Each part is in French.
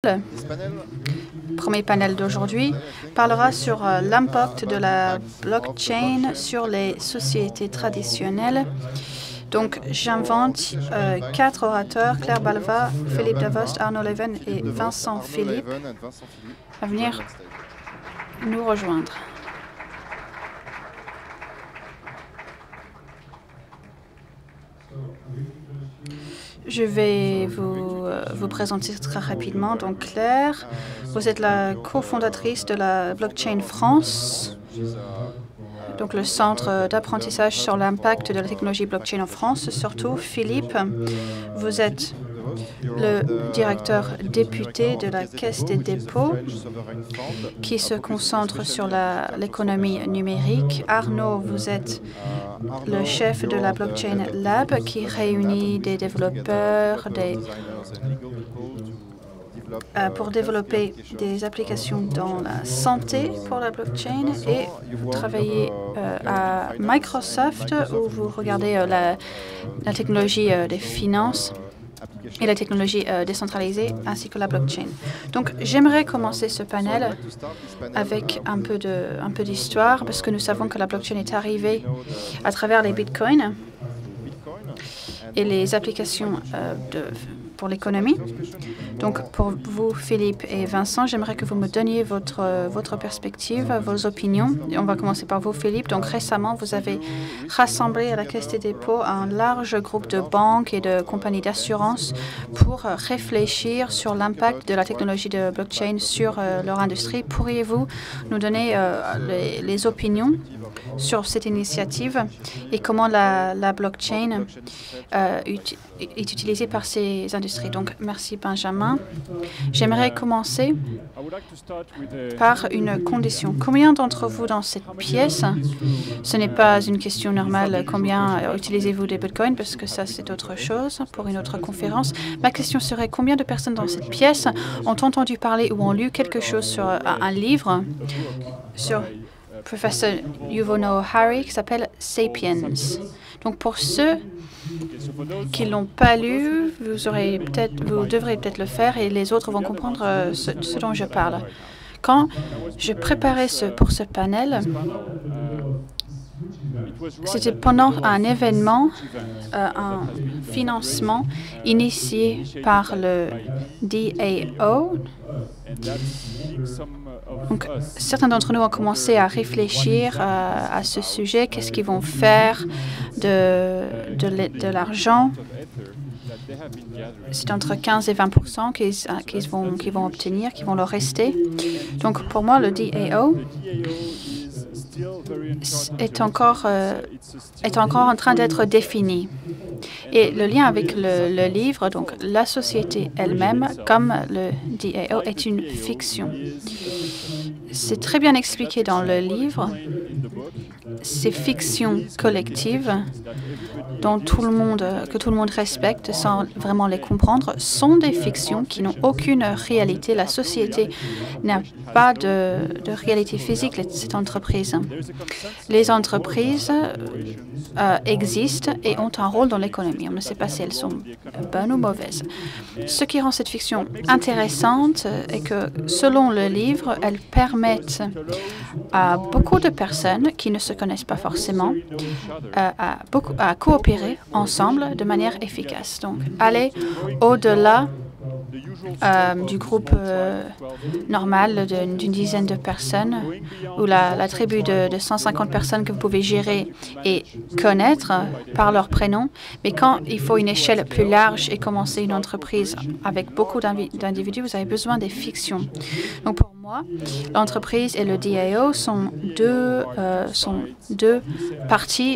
Le premier panel d'aujourd'hui parlera sur l'impact de la blockchain sur les sociétés traditionnelles. Donc, j'invente 4 orateurs, Claire Balva, Philippe Davost, Arnaud Leven et Vincent Philippe, à venir nous rejoindre. Je vais vous présenter très rapidement. Donc, Claire, vous êtes la cofondatrice de la Blockchain France, donc le centre d'apprentissage sur l'impact de la technologie blockchain en France. Surtout, Philippe, vous êtes le directeur député de la Caisse des dépôts qui se concentre sur l'économie numérique. Arnaud, vous êtes le chef de la Blockchain Lab qui réunit des développeurs pour développer des applications dans la santé pour la blockchain, et vous travaillez à Microsoft où vous regardez la technologie des finances et la technologie décentralisée ainsi que la blockchain. Donc, j'aimerais commencer ce panel avec un peu d'histoire parce que nous savons que la blockchain est arrivée à travers les bitcoins et les applications pour l'économie. Donc, pour vous, Philippe et Vincent, j'aimerais que vous me donniez votre perspective, vos opinions. Et on va commencer par vous, Philippe. Donc, récemment, vous avez rassemblé à la Caisse des dépôts un large groupe de banques et de compagnies d'assurance pour réfléchir sur l'impact de la technologie de blockchain sur leur industrie. Pourriez-vous nous donner les opinions sur cette initiative et comment la blockchain est utilisée par ces industries? Donc, merci Benjamin. J'aimerais commencer par une condition. Combien d'entre vous dans cette pièce, ce n'est pas une question normale, combien utilisez-vous des bitcoins, parce que ça c'est autre chose pour une autre conférence. Ma question serait combien de personnes dans cette pièce ont entendu parler ou ont lu quelque chose sur un livre sur professeur Yuval Noah Harari qui s'appelle Sapiens. Donc, pour ceux qui ne l'ont pas lu, vous devrez peut-être le faire et les autres vont comprendre ce dont je parle. Quand je préparais pour ce panel, c'était pendant un événement, un financement initié par le DAO. Donc, certains d'entre nous ont commencé à réfléchir à ce sujet. Qu'est-ce qu'ils vont faire de l'argent? C'est entre 15 et 20% qu'ils vont obtenir, qui vont leur rester. Donc, pour moi, le DAO est encore en train d'être défini. Et le lien avec le livre, donc la société elle-même, comme le DAO, est une fiction. C'est très bien expliqué dans le livre. Ces fictions collectives que tout le monde respecte sans vraiment les comprendre sont des fictions qui n'ont aucune réalité. La société n'a pas de réalité physique, cette entreprise. Les entreprises existent et ont un rôle dans l'économie. On ne sait pas si elles sont bonnes ou mauvaises. Ce qui rend cette fiction intéressante est que, selon le livre, elles permettent à beaucoup de personnes qui ne se connaissent pas forcément à coopérer ensemble de manière efficace. Donc, aller au-delà du groupe normal d'une dizaine de personnes ou la tribu de 150 personnes que vous pouvez gérer et connaître par leur prénom. Mais quand il faut une échelle plus large et commencer une entreprise avec beaucoup d'individus, vous avez besoin des fictions. Donc, pour moi, l'entreprise et le DAO sont deux parties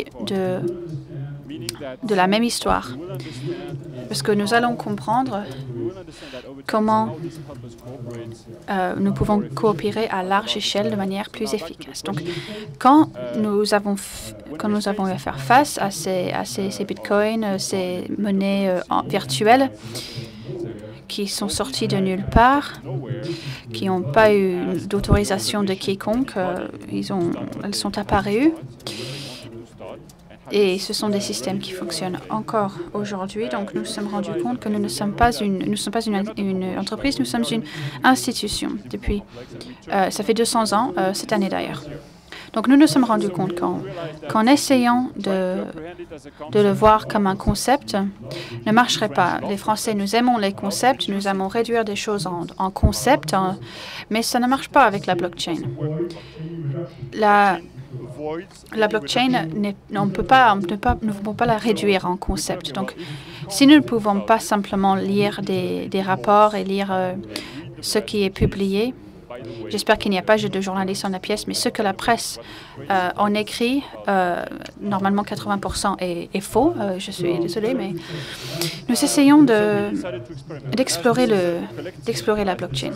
de la même histoire. Parce que nous allons comprendre comment nous pouvons coopérer à large échelle de manière plus efficace. Donc, quand nous avons eu à faire face à ces bitcoins, ces monnaies virtuelles qui sont sorties de nulle part, qui n'ont pas eu d'autorisation de quiconque, elles sont apparues. Et ce sont des systèmes qui fonctionnent encore aujourd'hui. Donc, nous nous sommes rendus compte que nous ne sommes pas une entreprise, nous sommes une institution. Depuis, ça fait 200 ans, cette année d'ailleurs. Donc, nous nous sommes rendus compte qu'en essayant de le voir comme un concept, ne marcherait pas. Les Français, nous aimons les concepts, nous aimons réduire des choses en concept, mais ça ne marche pas avec la blockchain. La blockchain, nous ne pouvons pas la réduire en concept. Donc, si nous ne pouvons pas simplement lire des rapports et lire ce qui est publié, j'espère qu'il n'y a pas de journalistes dans la pièce, mais ce que la presse en écrit, normalement 80% est faux. Je suis désolée, mais nous essayons d'explorer la blockchain.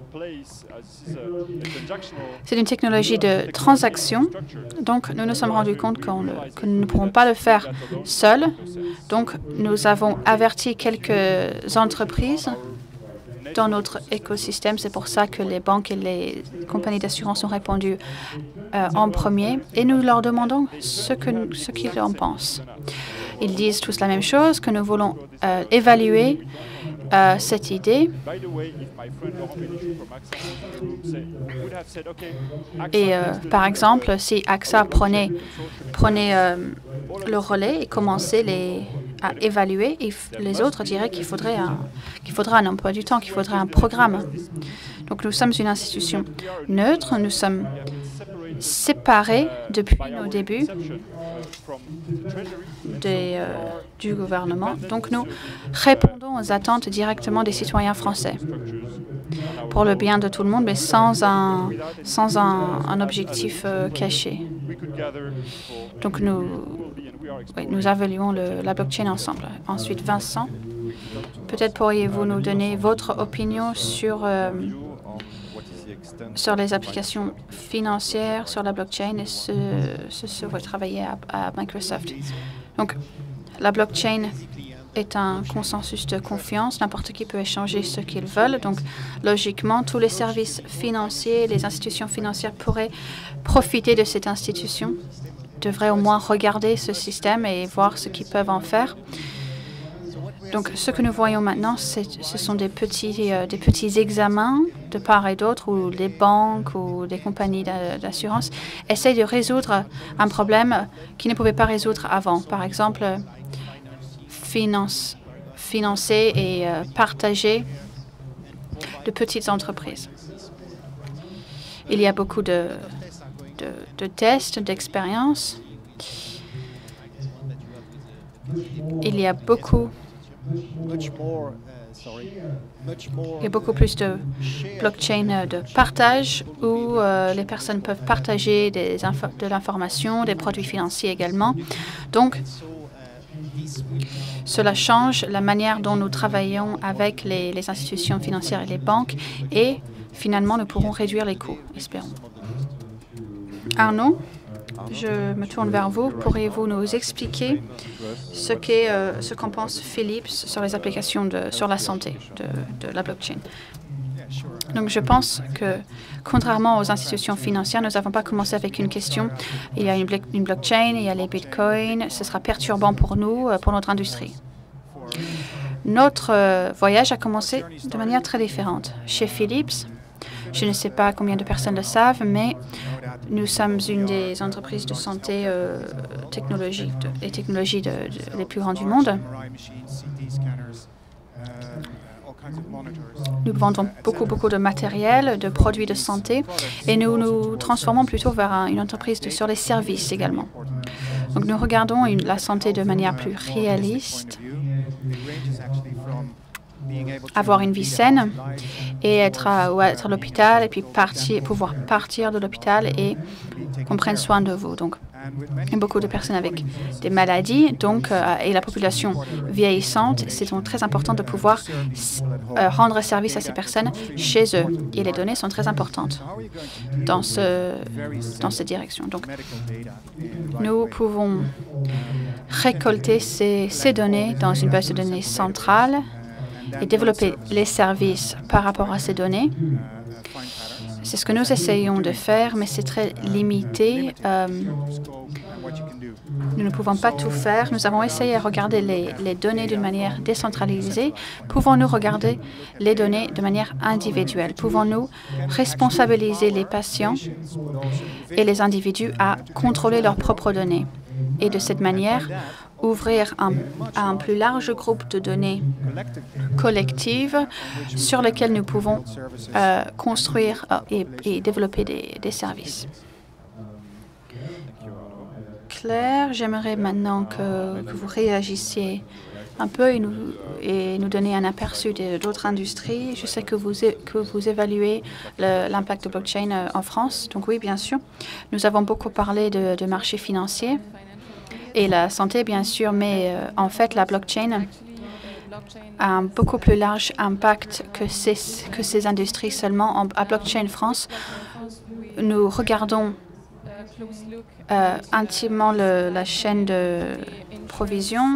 C'est une technologie de transaction, donc nous nous sommes rendus compte que nous ne pourrons pas le faire seuls. Donc nous avons averti quelques entreprises dans notre écosystème. C'est pour ça que les banques et les compagnies d'assurance ont répondu en premier. Et nous leur demandons ce qu'ils en pensent. Ils disent tous la même chose, que nous voulons évaluer cette idée. Et par exemple, si AXA prenait le relais et commençait à évaluer, les autres diraient qu'il faudra un emploi du temps, qu'il faudrait un programme. Donc nous sommes une institution neutre, nous sommes séparés depuis nos débuts du gouvernement. Donc nous répondons aux attentes directement des citoyens français pour le bien de tout le monde, mais sans un objectif caché. Donc nous évaluons la blockchain ensemble. Ensuite, Vincent, peut-être pourriez-vous nous donner votre opinion sur les applications financières sur la blockchain et ce va travailler à Microsoft. Donc, la blockchain est un consensus de confiance. N'importe qui peut échanger ce qu'ils veulent. Donc, logiquement, tous les services financiers, les institutions financières pourraient profiter de cette institution, devraient au moins regarder ce système et voir ce qu'ils peuvent en faire. Donc, ce que nous voyons maintenant, ce sont des petits examens de part et d'autre où les banques ou des compagnies d'assurance essayent de résoudre un problème qu'ils ne pouvaient pas résoudre avant. Par exemple, financer et partager de petites entreprises. Il y a beaucoup de tests, d'expériences. Il y a beaucoup plus de blockchain de partage où les personnes peuvent partager de l'information, des produits financiers également. Donc, cela change la manière dont nous travaillons avec les institutions financières et les banques et finalement, nous pourrons réduire les coûts, espérons. Arnaud, je me tourne vers vous. Pourriez-vous nous expliquer ce qu'en pense Philips sur les applications sur la santé de la blockchain? Donc, je pense que, contrairement aux institutions financières, nous n'avons pas commencé avec une question. Il y a une blockchain, il y a les bitcoins. Ce sera perturbant pour nous, pour notre industrie. Notre voyage a commencé de manière très différente. Chez Philips, je ne sais pas combien de personnes le savent, mais nous sommes une des entreprises de santé technologie les plus grandes du monde. Nous vendons beaucoup de matériel, de produits de santé, et nous nous transformons plutôt vers une entreprise sur les services également. Donc nous regardons la santé de manière plus réaliste, avoir une vie saine et être à l'hôpital et puis pouvoir partir de l'hôpital et qu'on prenne soin de vous. Donc, il y a beaucoup de personnes avec des maladies, donc, et la population vieillissante, c'est donc très important de pouvoir rendre service à ces personnes chez eux. Et les données sont très importantes dans cette direction. Donc, nous pouvons récolter ces données dans une base de données centrale et développer les services par rapport à ces données. C'est ce que nous essayons de faire, mais c'est très limité. Nous ne pouvons pas tout faire. Nous avons essayé de regarder les données d'une manière décentralisée. Pouvons-nous regarder les données de manière individuelle? Pouvons-nous responsabiliser les patients et les individus à contrôler leurs propres données? Et de cette manière, ouvrir à un plus large groupe de données collectives sur lesquelles nous pouvons construire et développer des services. Claire, j'aimerais maintenant que vous réagissiez un peu et nous donner un aperçu d'autres industries. Je sais que vous évaluez l'impact de blockchain en France. Donc oui, bien sûr. Nous avons beaucoup parlé de marchés financiers et la santé, bien sûr, mais en fait, la blockchain a un beaucoup plus large impact que ces industries seulement. À Blockchain France, nous regardons intimement la chaîne de provision.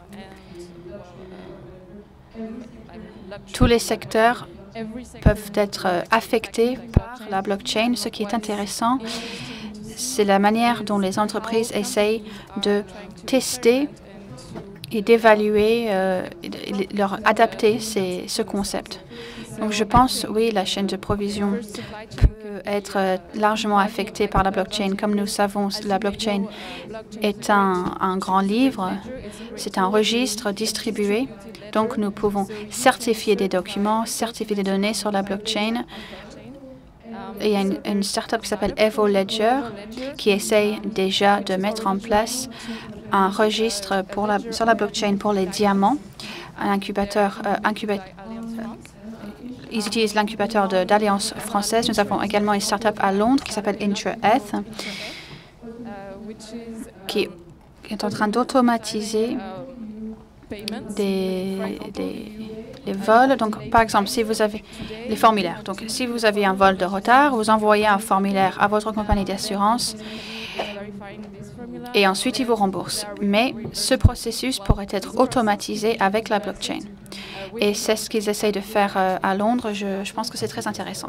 Tous les secteurs peuvent être affectés par la blockchain. Ce qui est intéressant, c'est la manière dont les entreprises essayent de tester et d'évaluer, adapter ce concept. Donc je pense, oui, la chaîne de provision peut être largement affectée par la blockchain. Comme nous savons, la blockchain est un grand livre, c'est un registre distribué. Donc nous pouvons certifier des documents, certifier des données sur la blockchain. Il y a une start-up qui s'appelle Evo Ledger qui essaye déjà de mettre en place un registre sur la blockchain pour les diamants, un incubateur. Ils utilisent l'incubateur d'Alliance française. Nous avons également une start-up à Londres qui s'appelle IntraEth, qui est en train d'automatiser les vols. Donc, par exemple, si vous avez les formulaires. Donc, si vous avez un vol de retard, vous envoyez un formulaire à votre compagnie d'assurance et ensuite, ils vous remboursent. Mais ce processus pourrait être automatisé avec la blockchain. Et c'est ce qu'ils essayent de faire à Londres. Je pense que c'est très intéressant.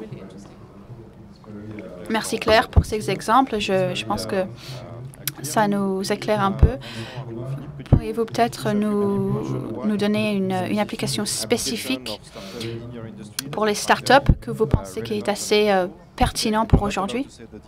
Merci Claire pour ces exemples. Je pense que ça nous éclaire un peu. Pourriez-vous peut-être nous donner une application spécifique pour les startups que vous pensez qui est assez pertinent pour aujourd'hui?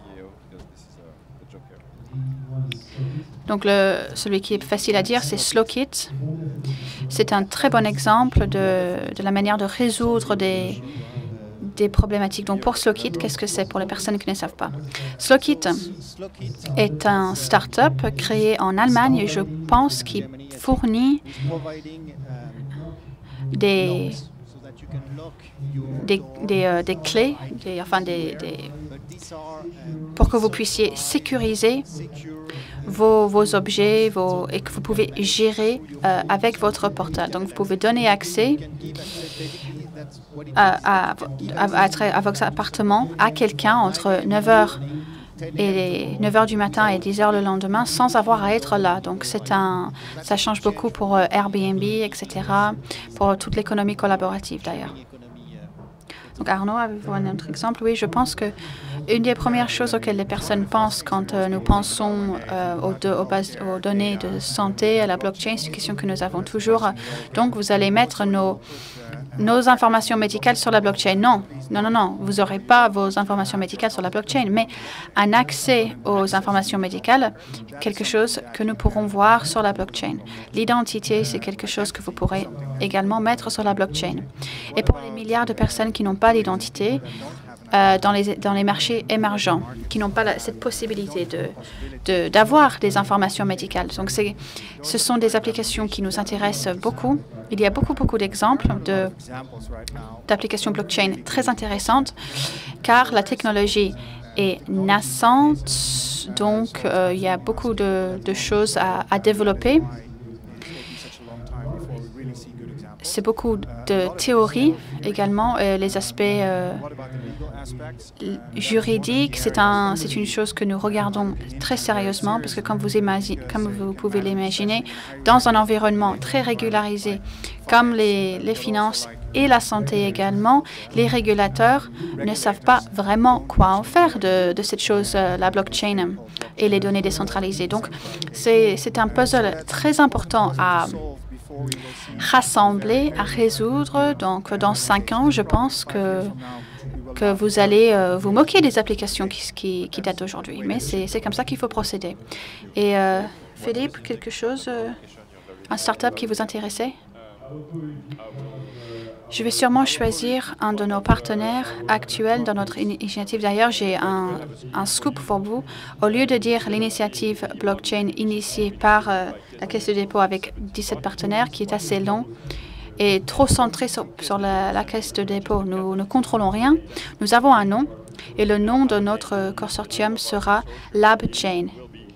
Donc, celui qui est facile à dire, c'est Slowkit. C'est un très bon exemple de la manière de résoudre des problématiques. Donc, pour Slowkit, qu'est-ce que c'est pour les personnes qui ne savent pas? Slowkit est un start-up créé en Allemagne et je pense qu'il fournit des clés, pour que vous puissiez sécuriser vos objets et que vous pouvez gérer avec votre portail. Donc, vous pouvez donner accès à votre appartement à quelqu'un entre 9h du matin et 10h le lendemain sans avoir à être là. Donc, ça change beaucoup pour Airbnb, etc., pour toute l'économie collaborative d'ailleurs. Donc, Arnaud, avez-vous un autre exemple? Oui, je pense que une des premières choses auxquelles les personnes pensent quand nous pensons aux données de santé, à la blockchain, c'est une question que nous avons toujours. Donc, vous allez mettre nos informations médicales sur la blockchain. Non, vous n'aurez pas vos informations médicales sur la blockchain, mais un accès aux informations médicales, quelque chose que nous pourrons voir sur la blockchain. L'identité, c'est quelque chose que vous pourrez également mettre sur la blockchain. Et pour les milliards de personnes qui n'ont pas d'identité, dans les marchés émergents, qui n'ont pas cette possibilité d'avoir des informations médicales. Donc, ce sont des applications qui nous intéressent beaucoup. Il y a beaucoup d'exemples d'applications blockchain très intéressantes, car la technologie est naissante, donc il y a beaucoup de choses à développer. C'est beaucoup de théories également. Les aspects juridiques, c'est une chose que nous regardons très sérieusement parce que comme vous pouvez l'imaginer, dans un environnement très régularisé comme les finances et la santé également, les régulateurs ne savent pas vraiment quoi en faire de cette chose, la blockchain et les données décentralisées. Donc, c'est un puzzle très important à rassembler, à résoudre. Donc, dans 5 ans, je pense que vous allez vous moquer des applications qui datent d'aujourd'hui. Mais c'est comme ça qu'il faut procéder. Et Philippe, quelque chose, un start-up qui vous intéressait? Je vais sûrement choisir un de nos partenaires actuels dans notre initiative. D'ailleurs, j'ai un scoop pour vous. Au lieu de dire l'initiative blockchain initiée par la Caisse de dépôt avec 17 partenaires, qui est assez long et trop centré sur la Caisse de dépôt, nous ne contrôlons rien. Nous avons un nom et le nom de notre consortium sera LabChain.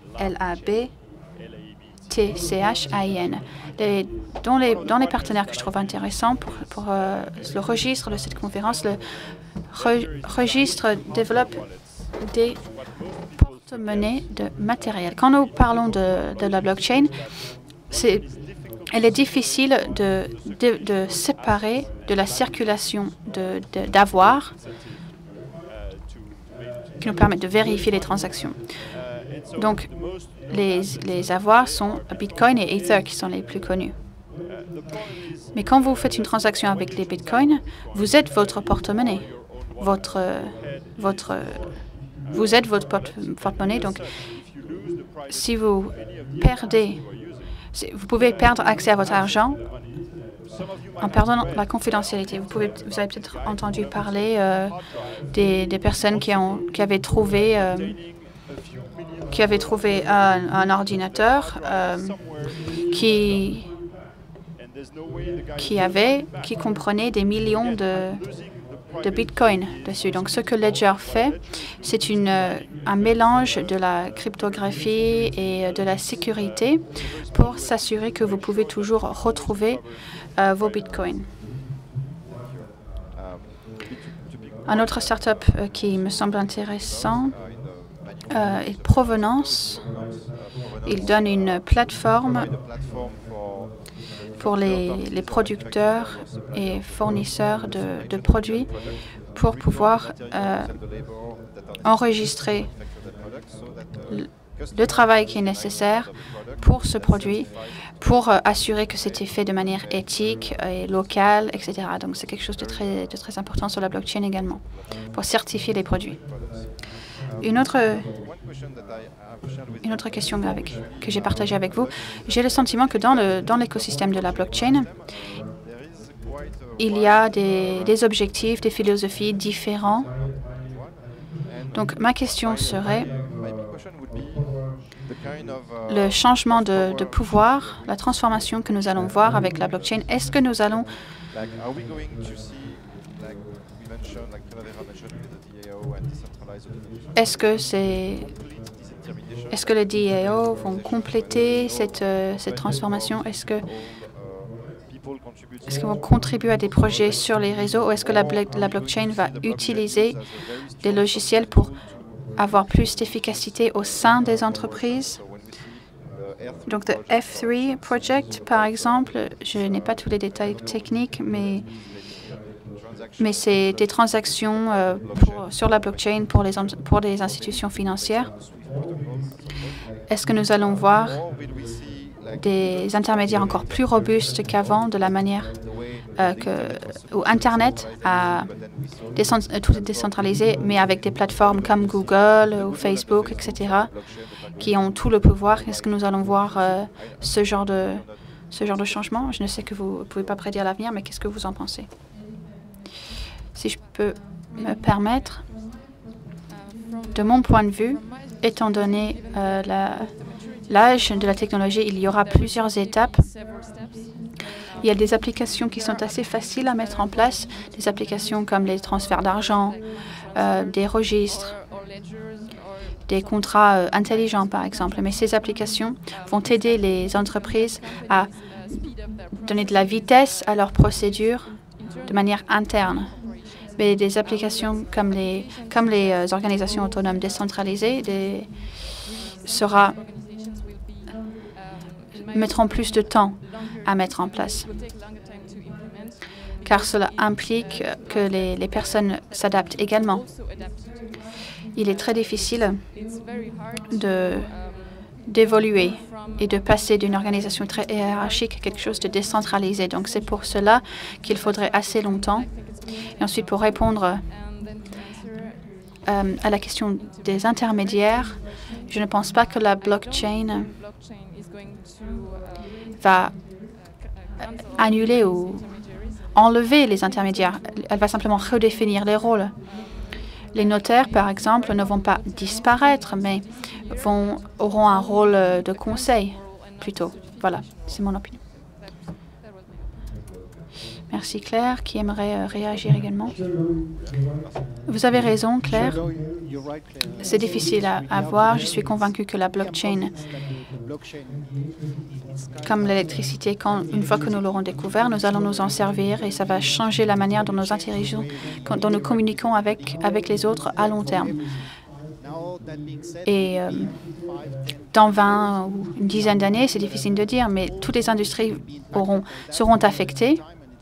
LABTCHAIN. Dans les partenaires que je trouve intéressants pour le registre de cette conférence, le registre développe des porte-monnaies de matériel. Quand nous parlons de la blockchain, elle est difficile de séparer de la circulation d'avoirs qui nous permettent de vérifier les transactions. Donc, les avoirs sont Bitcoin et Ether qui sont les plus connus. Mais quand vous faites une transaction avec les Bitcoins, vous êtes votre porte-monnaie. Vous êtes votre porte-monnaie. Donc, si vous perdez, vous pouvez perdre accès à votre argent en perdant la confidentialité. Vous avez peut-être entendu parler des personnes qui avaient trouvé un ordinateur qui comprenait des millions de Bitcoin dessus. Donc, ce que Ledger fait, c'est un mélange de la cryptographie et de la sécurité pour s'assurer que vous pouvez toujours retrouver vos Bitcoins. Un autre startup qui me semble intéressant est Provenance. Il donne une plateforme pour les producteurs et fournisseurs de produits pour pouvoir enregistrer le travail qui est nécessaire pour ce produit, pour assurer que c'était fait de manière éthique et locale, etc. Donc, c'est quelque chose de très important sur la blockchain également, pour certifier les produits. Une autre question que j'ai partagée avec vous, j'ai le sentiment que dans l'écosystème de la blockchain, il y a des objectifs, des philosophies différents. Donc, ma question serait, le changement de pouvoir, la transformation que nous allons voir avec la blockchain, est-ce que nous allons Est-ce que les DAO vont compléter cette transformation? Est-ce qu'ils vont contribuer à des projets sur les réseaux ou est-ce que la blockchain va utiliser des logiciels pour avoir plus d'efficacité au sein des entreprises? Donc, le F3 Project, par exemple, je n'ai pas tous les détails techniques, mais c'est des transactions sur la blockchain pour les institutions financières. Est-ce que nous allons voir des intermédiaires encore plus robustes qu'avant, de la manière où Internet a tout décentralisé, mais avec des plateformes comme Google ou Facebook, etc., qui ont tout le pouvoir? Est-ce que nous allons voir ce genre de changement? Je ne sais que vous ne pouvez pas prédire l'avenir, mais qu'est-ce que vous en pensez? Si je peux me permettre, de mon point de vue, étant donné l'âge de la technologie, il y aura plusieurs étapes. Il y a des applications qui sont assez faciles à mettre en place, des applications comme les transferts d'argent, des registres, des contrats intelligents, par exemple. Mais ces applications vont aider les entreprises à donner de la vitesse à leurs procédures de manière interne. Mais des applications comme les organisations autonomes décentralisées mettront plus de temps à mettre en place. car cela implique que les personnes s'adaptent également. Il est très difficile d'évoluer et de passer d'une organisation très hiérarchique à quelque chose de décentralisé. Donc c'est pour cela qu'il faudrait assez longtemps. Et ensuite, pour répondre à la question des intermédiaires, je ne pense pas que la blockchain va annuler ou enlever les intermédiaires. Elle va simplement redéfinir les rôles. Les notaires, par exemple, ne vont pas disparaître, mais auront un rôle de conseil, plutôt. Voilà, c'est mon opinion. Merci, Claire, qui aimerait réagir également. Vous avez raison, Claire. C'est difficile à voir. Je suis convaincue que la blockchain, comme l'électricité, une fois que nous l'aurons découvert, nous allons nous en servir et ça va changer la manière dont nous interagissons, dont nous communiquons avec les autres à long terme. Et dans 20 ou une dizaine d'années, c'est difficile de dire, mais toutes les industries seront affectées.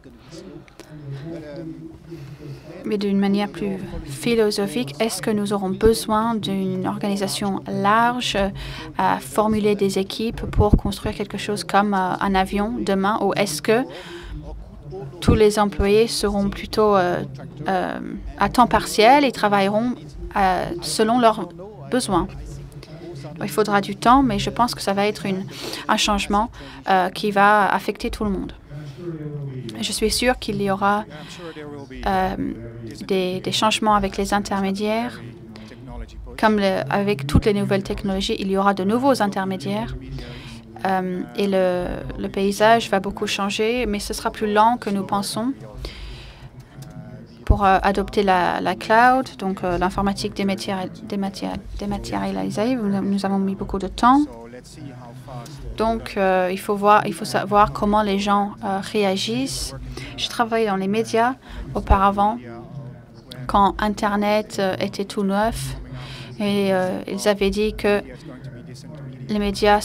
Mais d'une manière plus philosophique, est-ce que nous aurons besoin d'une organisation large à formuler des équipes pour construire quelque chose comme un avion demain, ou est-ce que tous les employés seront plutôt à temps partiel et travailleront selon leurs besoins? Il faudra du temps, mais je pense que ça va être un changement qui va affecter tout le monde. Je suis sûre qu'il y aura des changements avec les intermédiaires. Comme avec toutes les nouvelles technologies, il y aura de nouveaux intermédiaires. Et le paysage va beaucoup changer, mais ce sera plus lent que nous pensons. Pour adopter la cloud, donc l'informatique dématérialisée, nous avons mis beaucoup de temps. Donc, il faut savoir comment les gens réagissent. J'ai travaillé dans les médias auparavant, quand Internet était tout neuf, et ils avaient dit que les médias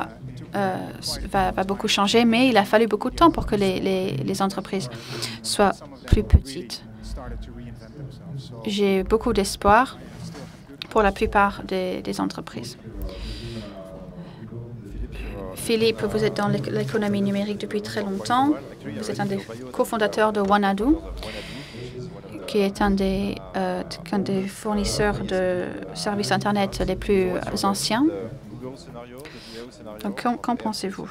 va beaucoup changer, mais il a fallu beaucoup de temps pour que les entreprises soient plus petites. J'ai beaucoup d'espoir pour la plupart des entreprises. Philippe, vous êtes dans l'économie numérique depuis très longtemps. Vous êtes un des cofondateurs de Wanadoo, qui est un des fournisseurs de services Internet les plus anciens. Donc, qu'en pensez-vous?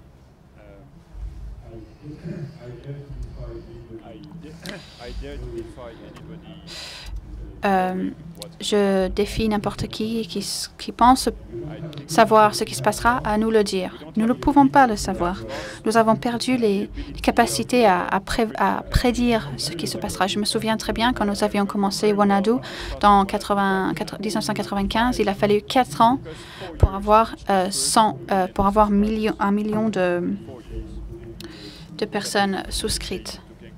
Je défie n'importe qui pense savoir ce qui se passera à nous le dire. Nous ne pouvons pas le savoir. Nous avons perdu les capacités à prédire ce qui se passera. Je me souviens très bien quand nous avions commencé Wanadoo dans 1995, il a fallu 4 ans pour avoir, un million de personnes souscrites.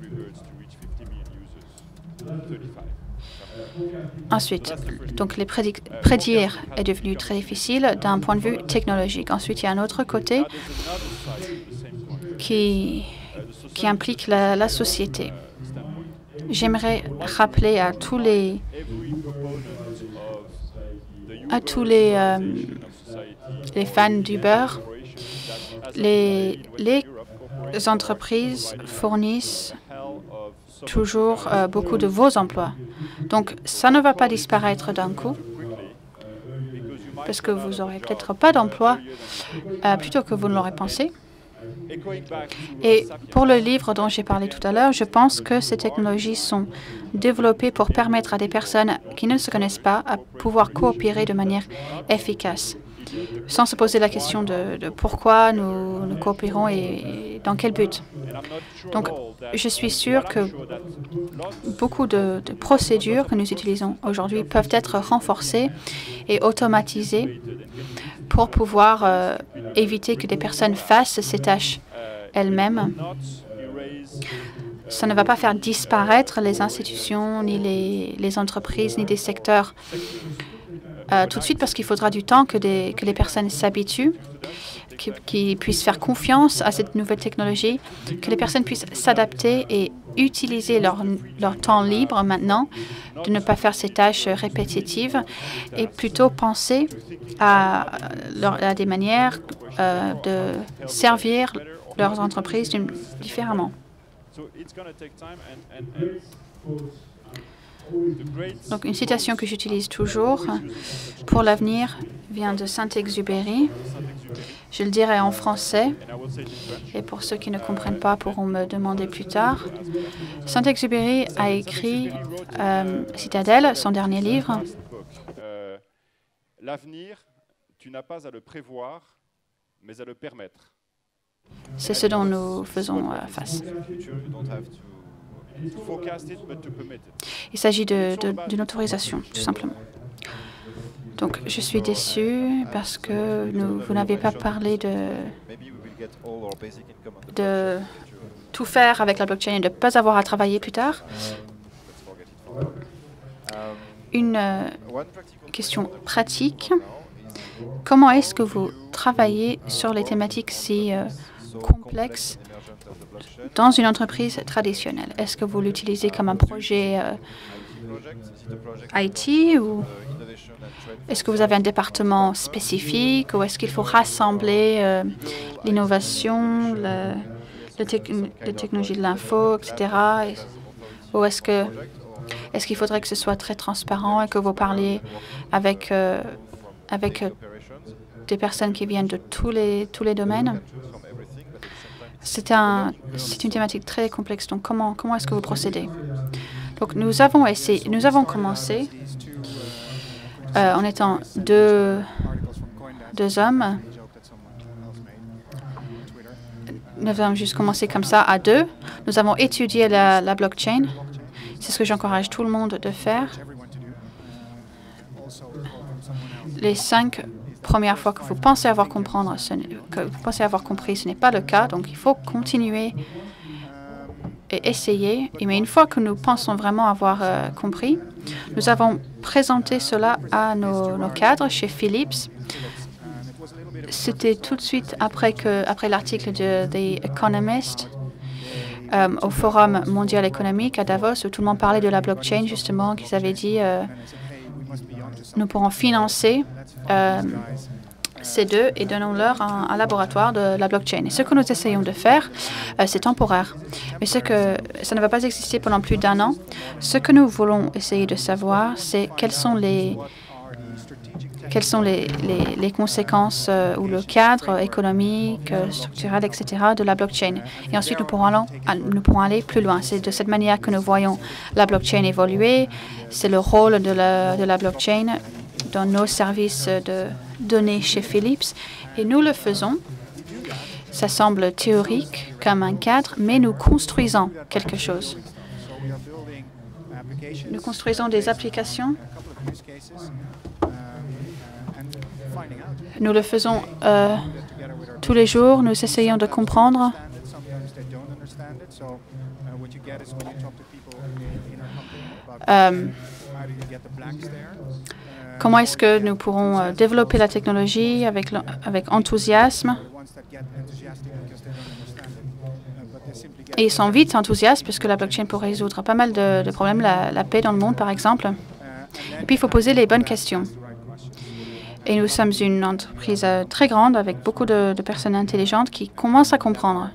Ensuite, donc prédire est devenu très difficile d'un point de vue technologique. Ensuite, il y a un autre côté qui implique la société. J'aimerais rappeler à tous les fans d'Uber, les entreprises fournissent toujours beaucoup de vos emplois. Donc, ça ne va pas disparaître d'un coup, parce que vous n'aurez peut-être pas d'emploi plutôt que vous ne l'aurez pensé. Et pour le livre dont j'ai parlé tout à l'heure, je pense que ces technologies sont développées pour permettre à des personnes qui ne se connaissent pas à pouvoir coopérer de manière efficace, sans se poser la question de pourquoi nous coopérons et dans quel but. Donc, je suis sûre que beaucoup de procédures que nous utilisons aujourd'hui peuvent être renforcées et automatisées pour pouvoir éviter que des personnes fassent ces tâches elles-mêmes. Ça ne va pas faire disparaître les institutions, ni les entreprises, ni des secteurs tout de suite parce qu'il faudra du temps que les personnes s'habituent, qu'ils puissent faire confiance à cette nouvelle technologie, que les personnes puissent s'adapter et utiliser leur temps libre maintenant, de ne pas faire ces tâches répétitives et plutôt penser à des manières de servir leurs entreprises différemment. Donc, une citation que j'utilise toujours pour l'avenir vient de Saint-Exupéry. Je le dirai en français, et pour ceux qui ne comprennent pas pourront me demander plus tard. Saint-Exupéry a écrit Citadelle, son dernier livre. L'avenir, tu n'as pas à le prévoir, mais à le permettre. C'est ce dont nous faisons face. Il s'agit d'une autorisation, tout simplement. Donc, je suis déçu parce que vous n'avez pas parlé de tout faire avec la blockchain et de ne pas avoir à travailler plus tard. Une question pratique. Comment est-ce que vous travaillez sur les thématiques si complexes dans une entreprise traditionnelle? Est-ce que vous l'utilisez comme un projet IT ou est-ce que vous avez un département spécifique ou est-ce qu'il faut rassembler l'innovation, les technologies de l'info, etc. Ou est-ce qu'il faudrait que ce soit très transparent et que vous parliez avec des personnes qui viennent de tous les domaines? C'est une thématique très complexe. Donc, comment est-ce que vous procédez? Donc, nous avons commencé en étant deux hommes. Nous avons juste commencé comme ça à deux. Nous avons étudié la blockchain. C'est ce que j'encourage tout le monde de faire. Les 5 premières fois que vous pensez avoir compris, ce n'est pas le cas. Donc, il faut continuer et essayer. Mais une fois que nous pensons vraiment avoir compris, nous avons présenté cela à nos cadres chez Philips. C'était tout de suite après l'article de The Economist au Forum mondial économique à Davos, où tout le monde parlait de la blockchain, justement, qu'ils avaient dit nous pourrons financer ces deux et donnons-leur un laboratoire de la blockchain. Et ce que nous essayons de faire, c'est temporaire. Mais ça ne va pas exister pendant plus d'1 an. Ce que nous voulons essayer de savoir, c'est quelles sont les conséquences ou le cadre économique, structurel, etc. de la blockchain. Et ensuite, nous pourrons aller plus loin. C'est de cette manière que nous voyons la blockchain évoluer. C'est le rôle de la blockchain dans nos services de données chez Philips. Et nous le faisons. Ça semble théorique comme un cadre, mais nous construisons quelque chose. Nous construisons des applications. Nous le faisons tous les jours. Nous essayons de comprendre. Comment est-ce que nous pourrons développer la technologie avec enthousiasme? Et ils sont vite enthousiastes parce que la blockchain pourrait résoudre pas mal de problèmes, la paix dans le monde, par exemple. Et puis, il faut poser les bonnes questions. Et nous sommes une entreprise très grande avec beaucoup de personnes intelligentes qui commencent à comprendre,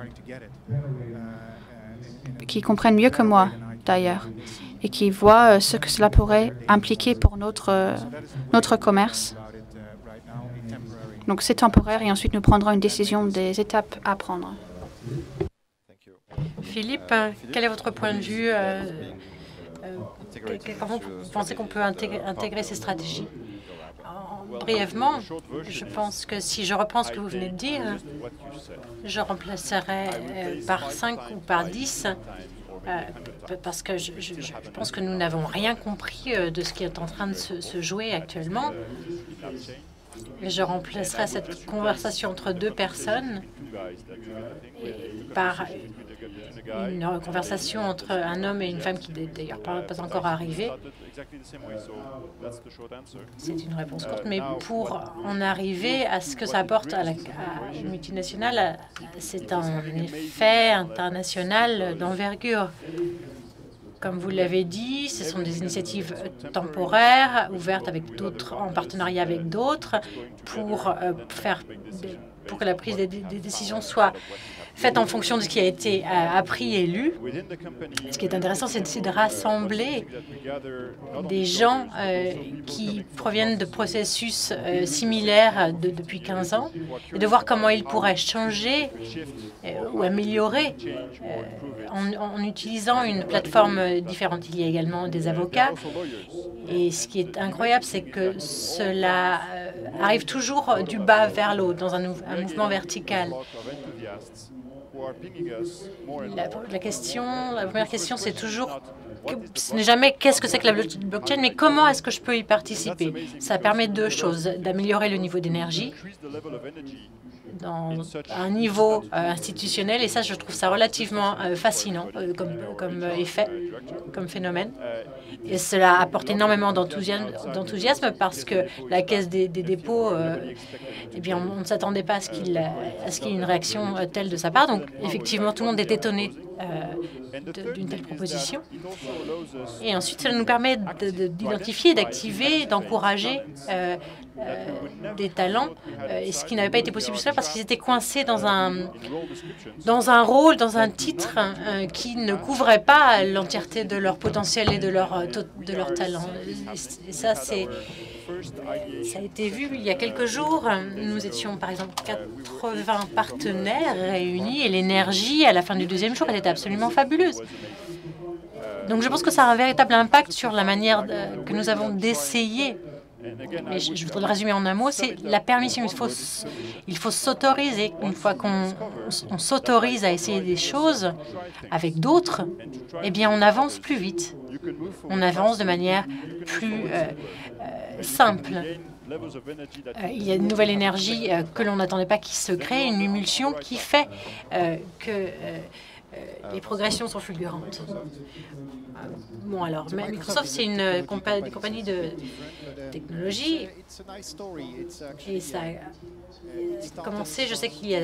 qui comprennent mieux que moi, d'ailleurs, et qui voient ce que cela pourrait impliquer pour notre commerce. Donc, c'est temporaire et ensuite, nous prendrons une décision des étapes à prendre. Philippe, quel est votre point de vue? Comment vous pensez qu'on peut intégrer ces stratégies? Brièvement, je pense que si je reprends ce que vous venez de dire, je remplacerai par 5 ou par 10 parce que je pense que nous n'avons rien compris de ce qui est en train de se jouer actuellement. Je remplacerai cette conversation entre deux personnes par une conversation entre un homme et une femme qui n'est d'ailleurs pas encore arrivée. C'est une réponse courte, mais pour en arriver à ce que ça apporte à une multinationale, c'est un effet international d'envergure. Comme vous l'avez dit, ce sont des initiatives temporaires, ouvertes avec d'autres, en partenariat avec d'autres, pour que la prise des décisions soit faite en fonction de ce qui a été appris et lu. Ce qui est intéressant, c'est de rassembler des gens qui proviennent de processus similaires depuis 15 ans et de voir comment ils pourraient changer ou améliorer en utilisant une plateforme différente. Il y a également des avocats. Et ce qui est incroyable, c'est que cela arrive toujours du bas vers le haut, dans un mouvement vertical. La première question, c'est toujours, ce n'est jamais qu'est-ce que c'est que la blockchain, mais comment est-ce que je peux y participer? Ça permet deux choses, d'améliorer le niveau d'énergie dans un niveau institutionnel, et ça, je trouve ça relativement fascinant comme effet, comme phénomène. Et cela apporte énormément d'enthousiasme parce que la Caisse des dépôts, eh bien, on ne s'attendait pas à ce qu'il y ait une réaction telle de sa part. Donc, effectivement, tout le monde est étonné d'une telle proposition. Et ensuite, cela nous permet d'identifier, d'activer, d'encourager des talents, et ce qui n'avait pas été possible jusqu'à parce qu'ils étaient coincés dans un rôle, dans un titre qui ne couvrait pas l'entièreté de leur potentiel et de leur talent. Et ça, ça a été vu il y a quelques jours. Nous étions, par exemple, 80 partenaires réunis et l'énergie, à la fin du deuxième jour, elle était absolument fabuleuse. Donc, je pense que ça a un véritable impact sur la manière que nous avons d'essayer. Mais je voudrais le résumer en un mot, c'est la permission. Il faut s'autoriser. Une fois qu'on s'autorise à essayer des choses avec d'autres, eh bien, on avance plus vite. On avance de manière plus simple. Il y a une nouvelle énergie que l'on n'attendait pas qui se crée, une émulsion qui fait que les progressions sont fulgurantes. Bon, alors, Microsoft, c'est une compagnie de technologie et ça a commencé, je sais qu'il y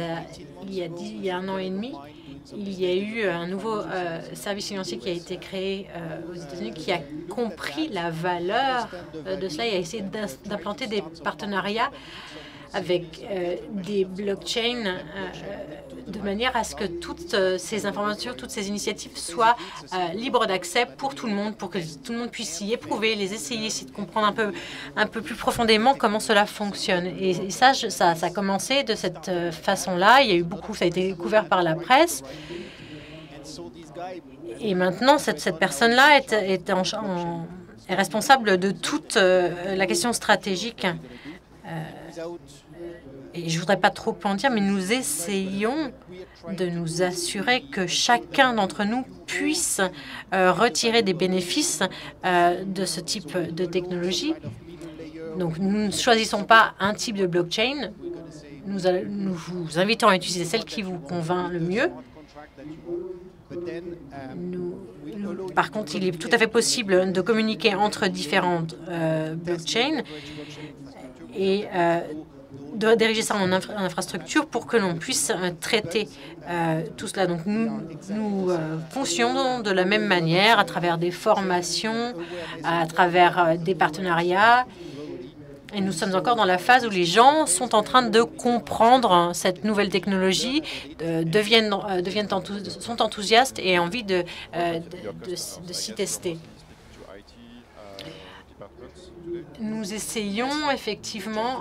a 1 an et demi, il y a eu un nouveau service financier qui a été créé aux États-Unis qui a compris la valeur de cela et a essayé d'implanter des partenariats avec des blockchains de manière à ce que toutes ces informations, toutes ces initiatives soient libres d'accès pour tout le monde, pour que tout le monde puisse y éprouver, les essayer, essayer de comprendre un peu plus profondément comment cela fonctionne. Et ça a commencé de cette façon-là. Il y a eu beaucoup, ça a été couvert par la presse. Et maintenant, cette personne-là est responsable de toute la question stratégique. Et je ne voudrais pas trop en dire, mais nous essayons de nous assurer que chacun d'entre nous puisse retirer des bénéfices de ce type de technologie. Donc, nous ne choisissons pas un type de blockchain. Nous vous invitons à utiliser celle qui vous convainc le mieux. Par contre, il est tout à fait possible de communiquer entre différentes blockchains et de diriger ça en infrastructure pour que l'on puisse traiter tout cela. Donc, nous fonctionnons de la même manière à travers des formations, à travers des partenariats. Et nous sommes encore dans la phase où les gens sont en train de comprendre cette nouvelle technologie, sont enthousiastes et ont envie de s'y tester. Nous essayons effectivement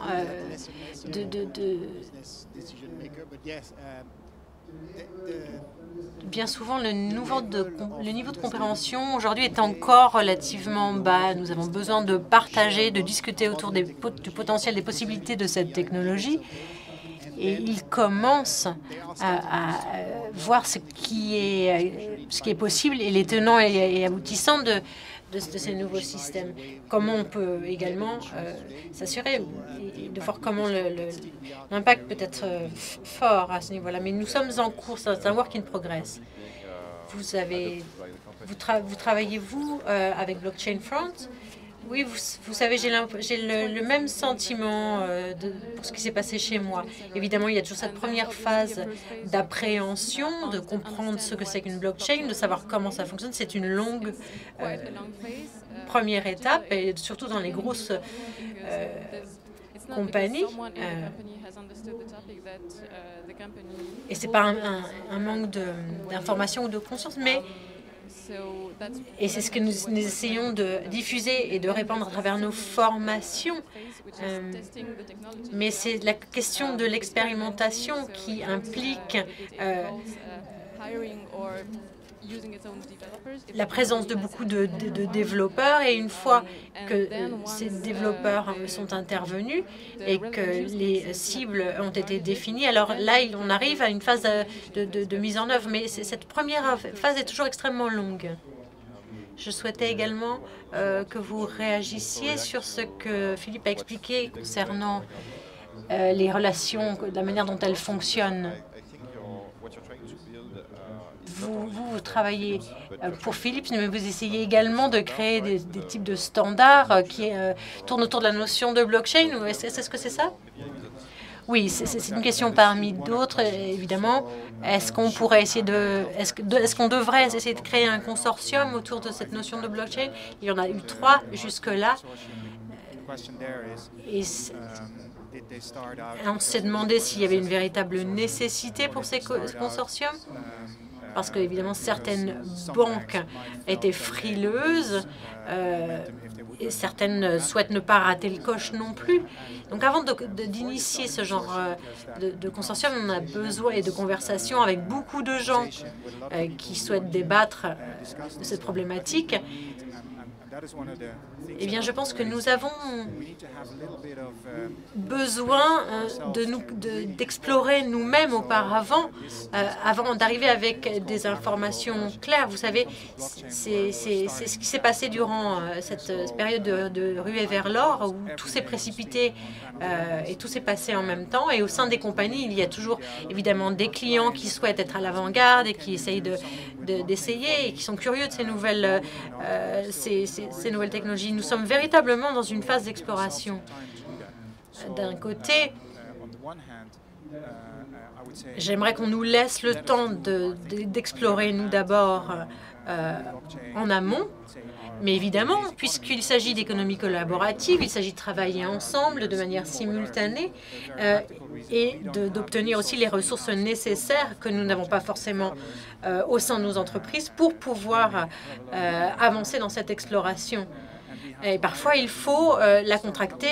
bien souvent, le niveau de compréhension aujourd'hui est encore relativement bas. Nous avons besoin de partager, de discuter autour du potentiel, des possibilités de cette technologie. Et ils commencent à voir ce qui est possible et les tenants et aboutissants de de ces nouveaux systèmes. Comment on peut également s'assurer de voir comment l'impact peut être fort à ce niveau-là. Mais nous sommes en cours, c'est un work in progress. Vous travaillez, vous, avec Blockchain Front? Oui, vous savez, j'ai le même sentiment pour ce qui s'est passé chez moi. Évidemment, il y a toujours cette première phase d'appréhension, de comprendre ce que c'est qu'une blockchain, de savoir comment ça fonctionne. C'est une longue première étape, et surtout dans les grosses compagnies. Et ce n'est pas un manque d'information ou de conscience, mais et c'est ce que nous essayons de diffuser et de répandre à travers nos formations. Mais c'est la question de l'expérimentation qui implique la présence de beaucoup de développeurs, et une fois que ces développeurs sont intervenus et que les cibles ont été définies, alors là, on arrive à une phase de mise en œuvre. Mais cette première phase est toujours extrêmement longue. Je souhaitais également que vous réagissiez sur ce que Philippe a expliqué concernant les relations, la manière dont elles fonctionnent. Vous travaillez pour Philips, mais vous essayez également de créer des types de standards qui tournent autour de la notion de blockchain. Est-ce que c'est ça? Oui, c'est une question parmi d'autres, évidemment. Est-ce qu'on pourrait essayer est-ce qu'on devrait essayer de créer un consortium autour de cette notion de blockchain? Il y en a eu 3 jusque-là. Et on s'est demandé s'il y avait une véritable nécessité pour ces consortiums, parce que, évidemment, certaines banques étaient frileuses et certaines souhaitent ne pas rater le coche non plus. Donc, avant d'initier ce genre de consortium, on a besoin de conversations avec beaucoup de gens qui souhaitent débattre de cette problématique. Eh bien, je pense que nous avons besoin d'explorer nous-mêmes auparavant, avant d'arriver avec des informations claires. Vous savez, c'est ce qui s'est passé durant cette période de ruée vers l'or, où tout s'est précipité et tout s'est passé en même temps. Et au sein des compagnies, il y a toujours évidemment des clients qui souhaitent être à l'avant-garde et qui essayent d'essayer et qui sont curieux de ces nouvelles technologies. Nous sommes véritablement dans une phase d'exploration. D'un côté, j'aimerais qu'on nous laisse le temps d'explorer, nous d'abord, en amont. Mais évidemment, puisqu'il s'agit d'économie collaborative, il s'agit de travailler ensemble de manière simultanée et d'obtenir aussi les ressources nécessaires que nous n'avons pas forcément au sein de nos entreprises pour pouvoir avancer dans cette exploration. Et parfois, il faut la contracter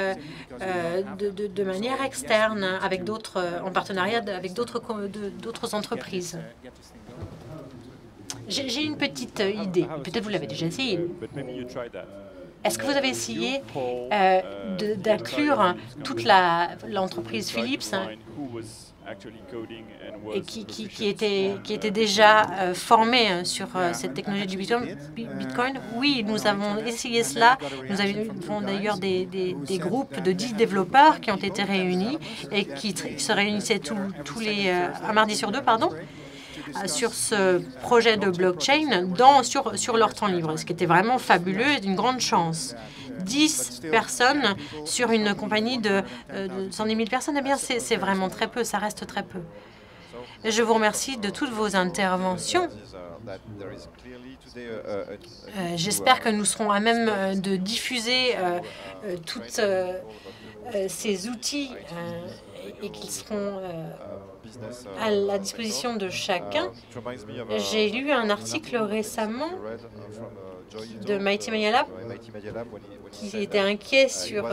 de manière externe, en partenariat avec d'autres entreprises. J'ai une petite idée. Peut-être vous l'avez déjà essayé. Est-ce que vous avez essayé d'inclure toute l'entreprise Philips et qui était déjà formée sur cette technologie du Bitcoin? Oui, nous avons essayé cela. Nous avons d'ailleurs des groupes de 10 développeurs qui ont été réunis et qui se réunissaient tous les un mardi sur 2, pardon, sur ce projet de blockchain sur leur temps libre, ce qui était vraiment fabuleux et d'une grande chance. 10 personnes sur une compagnie de 110 000 personnes, eh bien, c'est vraiment très peu, ça reste très peu. Je vous remercie de toutes vos interventions. J'espère que nous serons à même de diffuser tous ces outils et qu'ils seront à la disposition de chacun. J'ai lu un article récemment de Mighty Media Lab qui était inquiet sur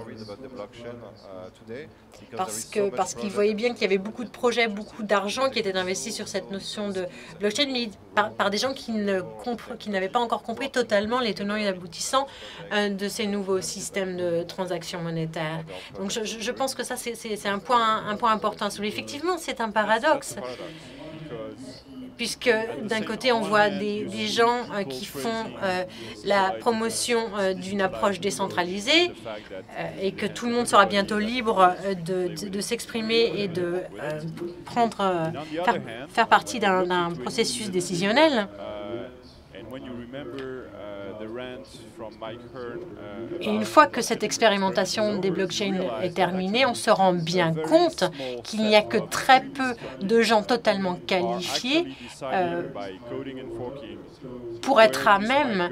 parce qu'il voyait bien qu'il y avait beaucoup de projets, beaucoup d'argent qui était investi sur cette notion de blockchain, mais par des gens qui n'avaient pas encore compris totalement les tenants et aboutissants de ces nouveaux systèmes de transactions monétaires. Donc je pense que ça, c'est un point important. Effectivement, c'est un paradoxe, puisque d'un côté, on voit des gens qui font la promotion d'une approche décentralisée et que tout le monde sera bientôt libre de s'exprimer et de faire partie d'un processus décisionnel. Et une fois que cette expérimentation des blockchains est terminée, on se rend bien compte qu'il n'y a que très peu de gens totalement qualifiés pour être à même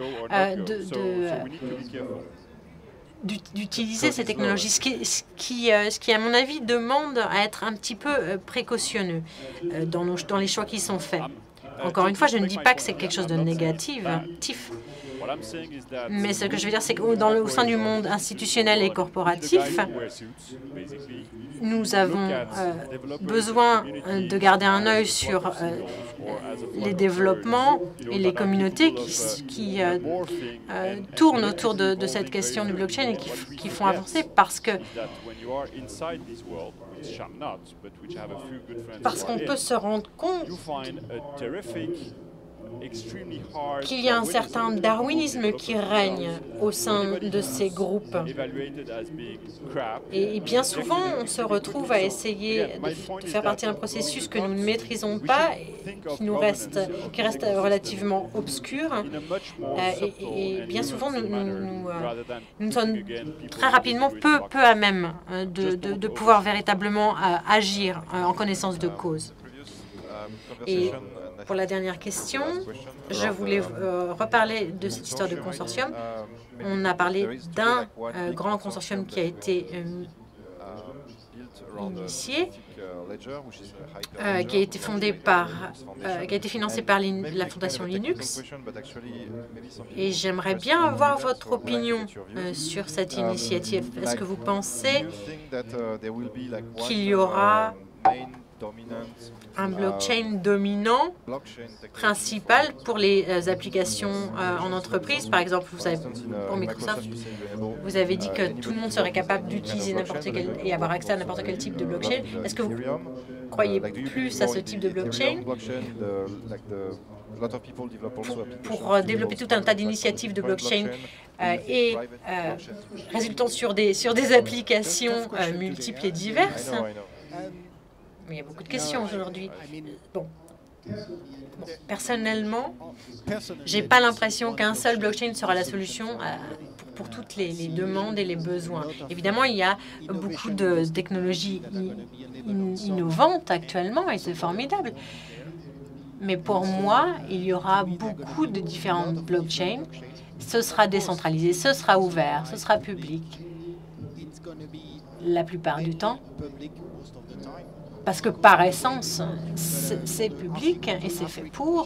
d'utiliser ces technologies, ce qui, à mon avis, demande à être un petit peu précautionneux dans les choix qui sont faits. Encore une fois, je ne dis pas que c'est quelque chose de négatif, mais ce que je veux dire, c'est qu'au sein du monde institutionnel et corporatif, nous avons besoin de garder un œil sur les développements et les communautés qui tournent autour de cette question du blockchain et qui font avancer parce qu'on peut se rendre compte qu'il y a un certain darwinisme qui règne au sein de ces groupes. Et bien souvent, on se retrouve à essayer de faire partie d'un processus que nous ne maîtrisons pas, qui reste relativement obscur. Et bien souvent, nous sommes très rapidement peu à même de pouvoir véritablement agir en connaissance de cause. Et pour la dernière question, je voulais reparler de cette histoire de consortium. On a parlé d'un grand consortium qui a été initié, qui a été financé par la fondation Linux. Et j'aimerais bien avoir votre opinion sur cette initiative. Est-ce que vous pensez qu'il y aura un blockchain dominant principal pour les applications en entreprise? Par exemple, vous avez, pour Microsoft, vous avez dit que tout le monde serait capable d'utiliser n'importe quel et avoir accès à n'importe quel type de blockchain. Est-ce que vous croyez plus à ce type de blockchain pour développer tout un tas d'initiatives de blockchain et résultant sur des applications multiples et diverses? Il y a beaucoup de questions aujourd'hui. Personnellement, je n'ai pas l'impression qu'un seul blockchain sera la solution pour toutes les demandes et les besoins. Évidemment, il y a beaucoup de technologies innovantes actuellement et c'est formidable. Mais pour moi, il y aura beaucoup de différentes blockchains. Ce sera décentralisé, ce sera ouvert, ce sera public. La plupart du temps. Parce que par essence, c'est public et c'est fait pour.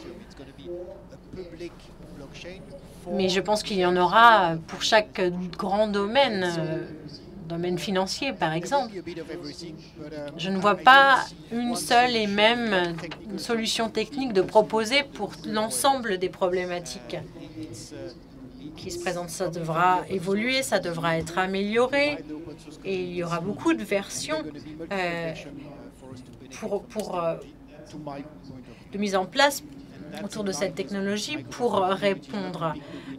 Mais je pense qu'il y en aura pour chaque grand domaine, domaine financier par exemple. Je ne vois pas une seule et même solution technique de proposer pour l'ensemble des problématiques qui se présentent. Ça devra évoluer, ça devra être amélioré et il y aura beaucoup de versions de mise en place autour de cette technologie pour répondre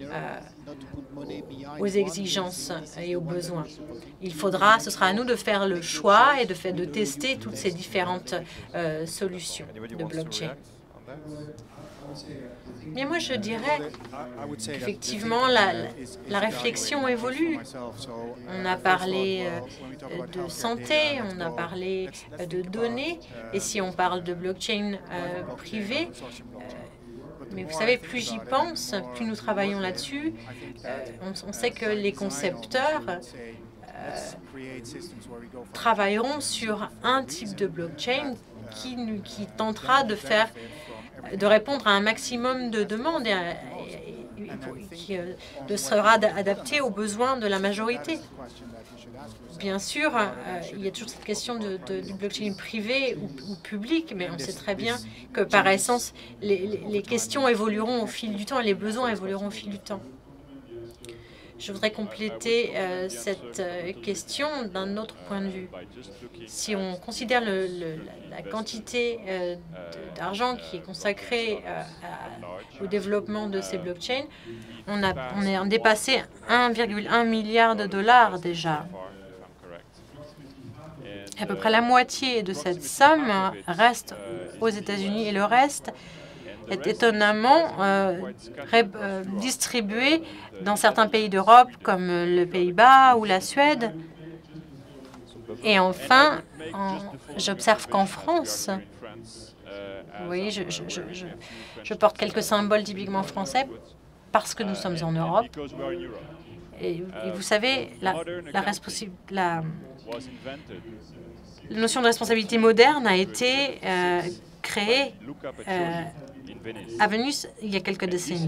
aux exigences et aux besoins. Ce sera à nous de faire le choix et de tester toutes ces différentes solutions de blockchain. Mais moi, je dirais qu'effectivement, la réflexion évolue. On a parlé de santé, on a parlé de données, et si on parle de blockchain privé, mais vous savez, plus j'y pense, plus nous travaillons là-dessus, on sait que les concepteurs travailleront sur un type de blockchain qui tentera de répondre à un maximum de demandes et qui sera adapté aux besoins de la majorité. Bien sûr, il y a toujours cette question du blockchain privé ou public, mais on sait très bien que par essence, les questions évolueront au fil du temps et les besoins évolueront au fil du temps. Je voudrais compléter cette question d'un autre point de vue. Si on considère la quantité d'argent qui est consacrée au développement de ces blockchains, on est dépassé 1,1 milliard de dollars déjà. À peu près la moitié de cette somme reste aux États-Unis et le reste est étonnamment distribué dans certains pays d'Europe comme le Pays-Bas ou la Suède. Et enfin, j'observe qu'en France, vous voyez, je porte quelques symboles typiquement français parce que nous sommes en Europe. Et vous savez, la notion de responsabilité moderne a été créée à Venise il y a quelques décennies.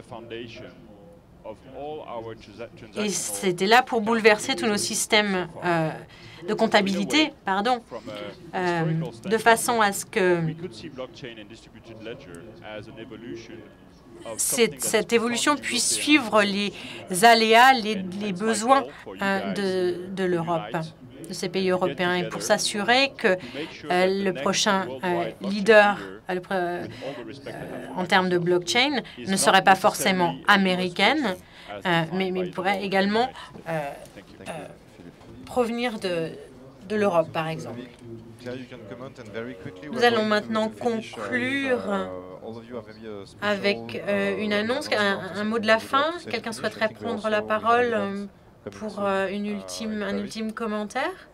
Et c'était là pour bouleverser tous nos systèmes de comptabilité, de façon à ce que cette évolution puisse suivre les aléas, les besoins de l'Europe, de ces pays européens, et pour s'assurer que le prochain leader en termes de blockchain ne serait pas forcément américaine, mais pourrait également provenir de l'Europe, par exemple. Nous allons maintenant conclure avec une annonce, un mot de la fin. Quelqu'un souhaiterait prendre la parole pour un ultime commentaire?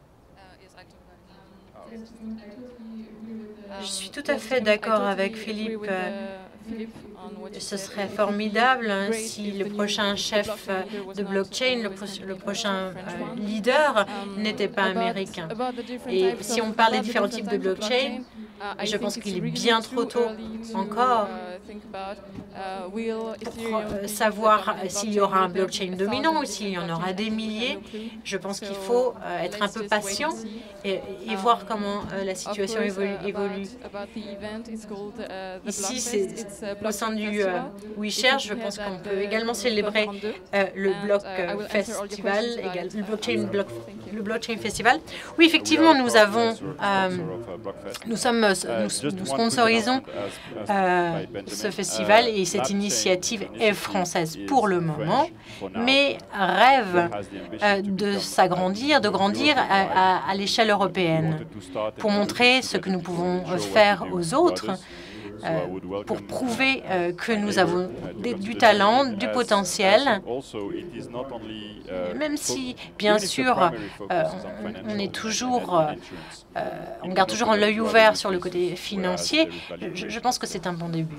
Je suis tout à fait d'accord avec Philippe. Ce serait formidable si le prochain chef de blockchain, le prochain leader, n'était pas américain. Et si on parle des différents types de blockchain, je pense qu'il est bien trop tôt encore pour savoir s'il y aura un blockchain dominant ou s'il y en aura des milliers. Je pense qu'il faut être un peu patient et voir comment la situation évolue. Ici, c'est au sein du WeShare, je pense qu'on peut également célébrer le Festival, le Blockchain Festival. Oui, effectivement, nous sponsorisons ce festival et cette initiative est française pour le moment, mais rêve de s'agrandir, de grandir à l'échelle européenne pour montrer ce que nous pouvons faire aux autres, pour prouver que nous avons du talent, du potentiel, même si, bien sûr, on garde toujours l'œil ouvert sur le côté financier. Je pense que c'est un bon début.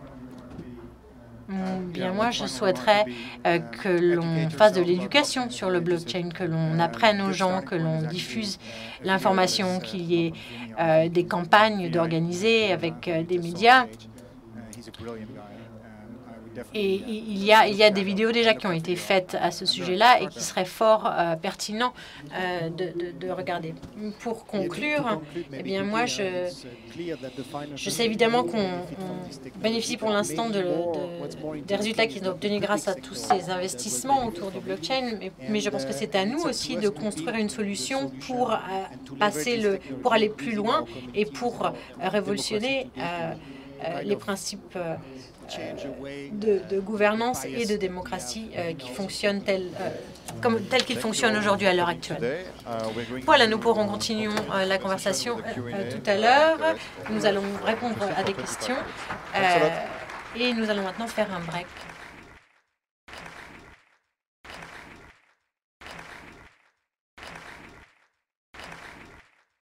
Bien, moi, je souhaiterais que l'on fasse de l'éducation sur le blockchain, que l'on apprenne aux gens, que l'on diffuse l'information, qu'il y ait des campagnes d'organiser avec des médias. Et il y a des vidéos déjà qui ont été faites à ce sujet-là et qui seraient fort pertinents de regarder. Pour conclure, eh bien moi, je sais évidemment qu'on bénéficie pour l'instant des résultats qu'ils ont obtenus grâce à tous ces investissements autour du blockchain, mais je pense que c'est à nous aussi de construire une solution pour aller plus loin et pour révolutionner les principes de gouvernance et de démocratie qui fonctionnent tels qu'ils fonctionnent aujourd'hui à l'heure actuelle. Voilà, nous pourrons continuer la conversation tout à l'heure. Nous allons répondre à des questions et nous allons maintenant faire un break.